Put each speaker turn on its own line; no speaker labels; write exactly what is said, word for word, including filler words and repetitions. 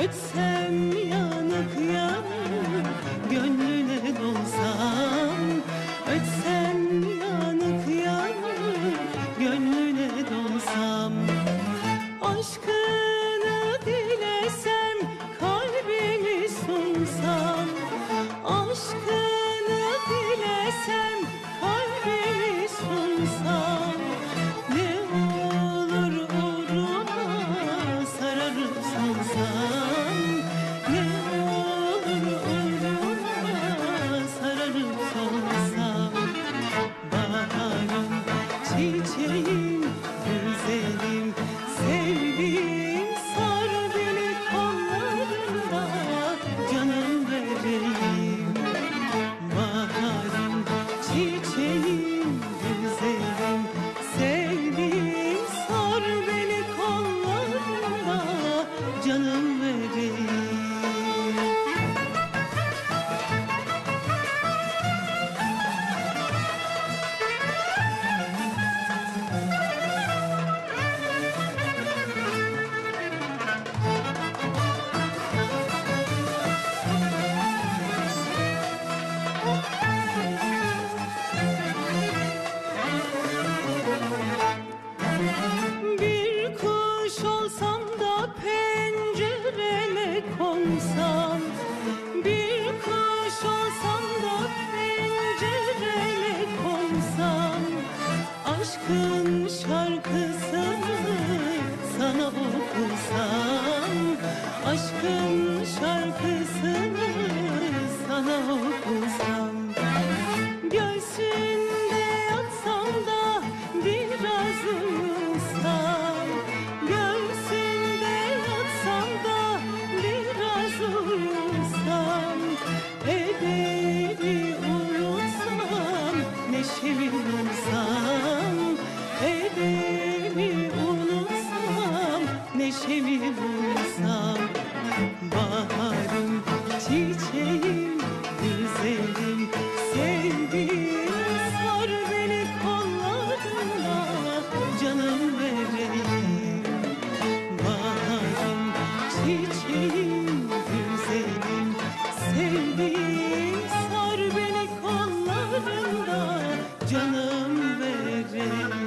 Ötsem yanık yanık gönlüne dolsam, ötsem yanık yanık gönlüne dolsam, aşkını dilesem kalbimi sunsam, aşkını dilesem kalbimi sunsam, ne olur uğruna sararıp solsam, ne olur uğruna sararıp solsam. Baharım, çiçeğim, güzelim, sevdiğim, sar beni kollarında, canım bebeğim. Baharım, çiçeğim, güzelim, sevdiğim, sar beni kollarında, canım bebeğim. Bir kuş olsam da pencereme konsam, bir kuş olsam da pencereme konsam, aşkın şarkısını sana okusam, aşkın şarkısını sana okusam, göğsünde yatsam da biraz uyusam, göğsünde yatsam da biraz uyusam, ederi unutsam, neşemi bulsam, ederi unutsam, neşemi bulsam. Baharım, çiçeğim, güzelim, sevdiğim, sar beni kollarına, canım bebeğim. Baharım, çiçeğim, güzelim, sevdiğim, sar beni kollarında, canım bebeğim.